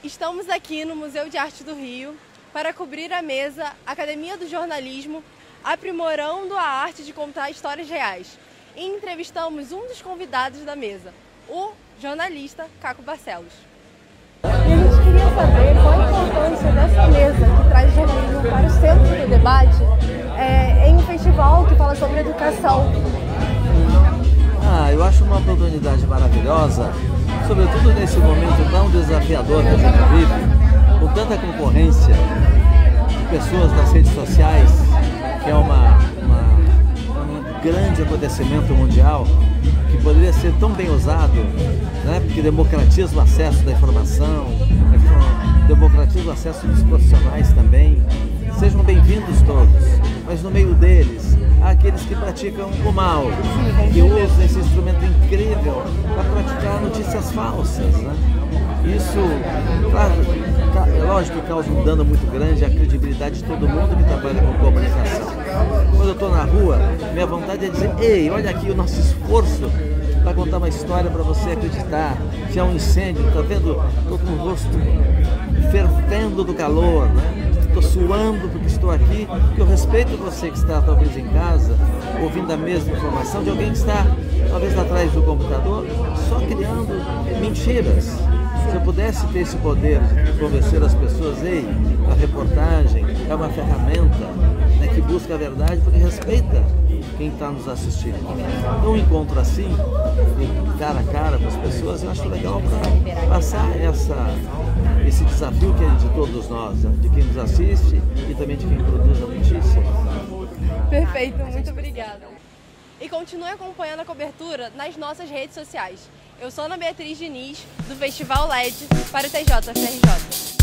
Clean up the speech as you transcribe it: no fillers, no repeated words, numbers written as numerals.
Estamos aqui no Museu de Arte do Rio para cobrir a mesa Academia do Jornalismo, aprimorando a arte de contar histórias reais. E entrevistamos um dos convidados da mesa, o jornalista Caco Barcelos. E a gente queria saber qual a importância dessa mesa que traz jornalismo para o centro do debate em um festival que fala sobre educação. Eu acho uma oportunidade maravilhosa, sobretudo nesse momento tão desafiador que a gente vive, com tanta concorrência de pessoas nas redes sociais, que é um grande acontecimento mundial, que poderia ser tão bem usado, né? Porque democratiza o acesso da informação, democratiza o acesso dos profissionais também. Sejam bem-vindos todos, mas no meio deles há aqueles que praticam o mal, que usam esse instrumento incrível para praticar notícias falsas, né? Isso, claro, é lógico que causa um dano muito grande à credibilidade de todo mundo que trabalha com comunicação. Quando eu estou na rua, minha vontade é dizer: ei, olha aqui o nosso esforço para contar uma história para você acreditar. Se há um incêndio, está vendo? Estou com o rosto fervendo do calor, né? Estou suando porque estou aqui, porque eu respeito você que está talvez em casa, ouvindo a mesma informação de alguém que está talvez atrás do computador, só criando mentiras. Se eu pudesse ter esse poder de convencer as pessoas: ei, a reportagem é uma ferramenta, né, que busca a verdade porque respeita quem está nos assistindo. Um encontro assim, cara a cara com as pessoas, eu acho legal para passar esse desafio que é de todos nós, né? De quem nos assiste e também de quem produz a notícia. Perfeito, muito obrigada. E continue acompanhando a cobertura nas nossas redes sociais. Eu sou Ana Beatriz Diniz, do Festival LED, para o TJFRJ.